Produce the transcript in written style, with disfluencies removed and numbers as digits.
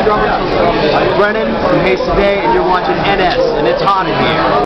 Brennan from Haste Today, and you're watching NS, and it's hot in here.